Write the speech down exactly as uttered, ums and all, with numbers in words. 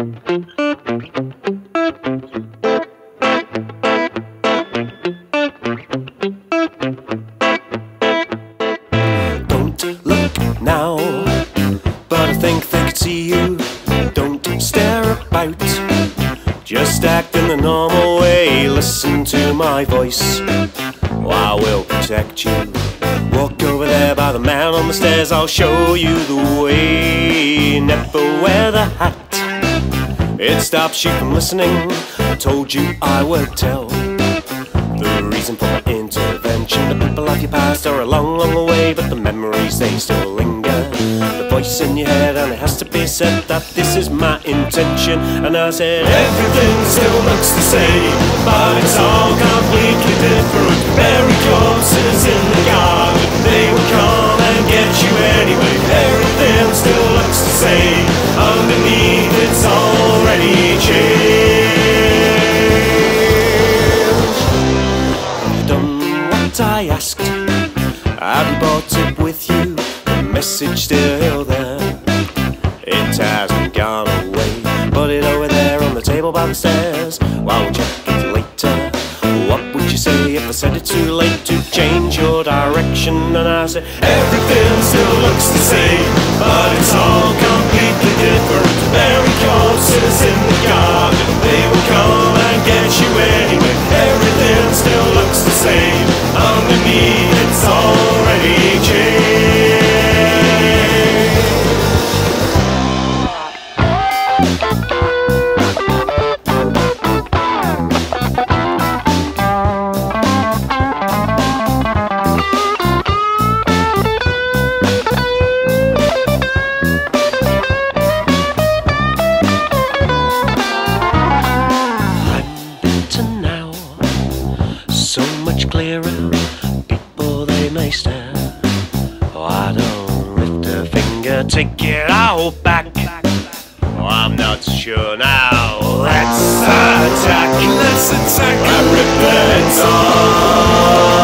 Don't look now, but I think they could see you. Don't stare about, just act in the normal way. Listen to my voice, oh, I will protect you. Walk over there by the man on the stairs, I'll show you the way. Never wear the hat, it stops you from listening. I told you I would tell the reason for my intervention. The people of your past are a long, long way, but the memories, they still linger. The voice in your head, and it has to be said that this is my intention. And I said, everything still looks the same, but it's all completely different. Buried corpses in the garden, they will come and get you anyway. Everything still looks the same, underneath it's already changed. Have you done what I asked? Have you brought it with you? The message still there, it hasn't gone away. Put it over there on the table by the stairs, while we'll check it later. What would you say if I said it's too late to change your direction? And I said, everything still looks the same, but it's all completely different. Buried corpses in the garden, they will come and get you anyway. Everything still looks the same, underneath it's already changed. Clearer, people they may stare. Oh, I don't lift a finger, take it all back. Oh, I'm not sure now. Let's attack, let's attack and rip their heads off.